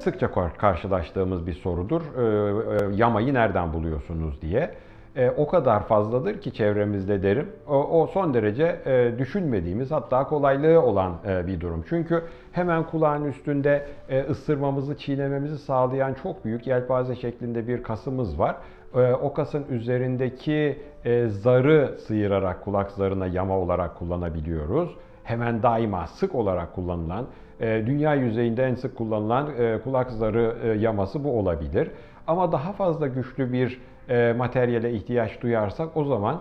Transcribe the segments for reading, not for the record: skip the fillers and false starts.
sıkça karşılaştığımız bir sorudur. Yamayı nereden buluyorsunuz diye. O kadar fazladır ki çevremizde derim. O son derece düşünmediğimiz, hatta kolaylığı olan bir durum. Çünkü hemen kulağın üstünde ısırmamızı, çiğnememizi sağlayan çok büyük yelpaze şeklinde bir kasımız var. O kasın üzerindeki zarı sıyırarak kulak zarına yama olarak kullanabiliyoruz. Hemen daima sık olarak kullanılan, dünya yüzeyinde en sık kullanılan kulak zarı yaması bu olabilir. Ama daha fazla güçlü bir materyale ihtiyaç duyarsak o zaman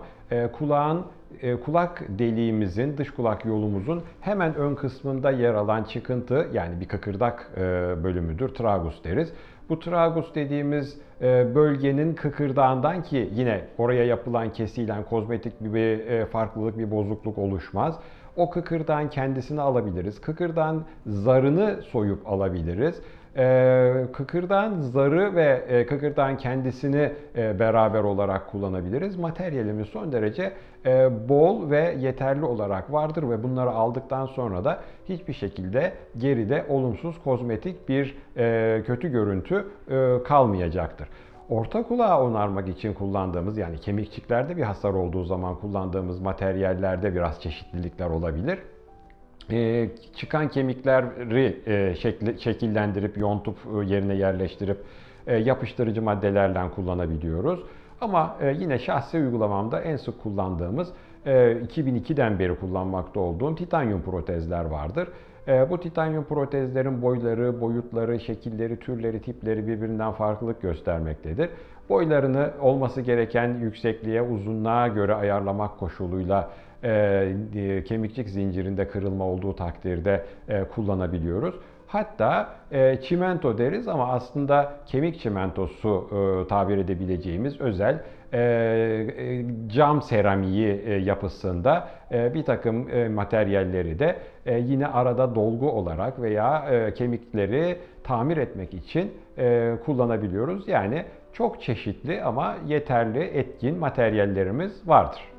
kulak deliğimizin, dış kulak yolumuzun hemen ön kısmında yer alan çıkıntı, yani bir kıkırdak bölümüdür, tragus deriz. Bu tragus dediğimiz bölgenin kıkırdağından, ki yine oraya yapılan kesiyle kozmetik bir farklılık, bir bozukluk oluşmaz. O kıkırdağın kendisini alabiliriz. Kıkırdağın zarını soyup alabiliriz. Kıkırdağın zarı ve kıkırdağın kendisini beraber olarak kullanabiliriz. Materyalimiz son derece bol ve yeterli olarak vardır ve bunları aldıktan sonra da hiçbir şekilde geride olumsuz kozmetik bir kötü görüntü kalmayacaktır. Orta kulağı onarmak için kullandığımız, yani kemikçiklerde bir hasar olduğu zaman kullandığımız materyallerde biraz çeşitlilikler olabilir. Çıkan kemikleri şekillendirip, yontup yerine yerleştirip yapıştırıcı maddelerle kullanabiliyoruz. Ama yine şahsi uygulamamda en sık kullandığımız 2002'den beri kullanmakta olduğum titanyum protezler vardır. Bu titanyum protezlerin boyları, boyutları, şekilleri, türleri, tipleri birbirinden farklılık göstermektedir. Boylarını olması gereken yüksekliğe, uzunluğa göre ayarlamak koşuluyla kemikçik zincirinde kırılma olduğu takdirde kullanabiliyoruz. Hatta çimento deriz ama aslında kemik çimentosu tabir edebileceğimiz özel cam seramiği yapısında bir takım materyalleri de yine arada dolgu olarak veya kemikleri tamir etmek için kullanabiliyoruz. Yani çok çeşitli ama yeterli, etkin materyallerimiz vardır.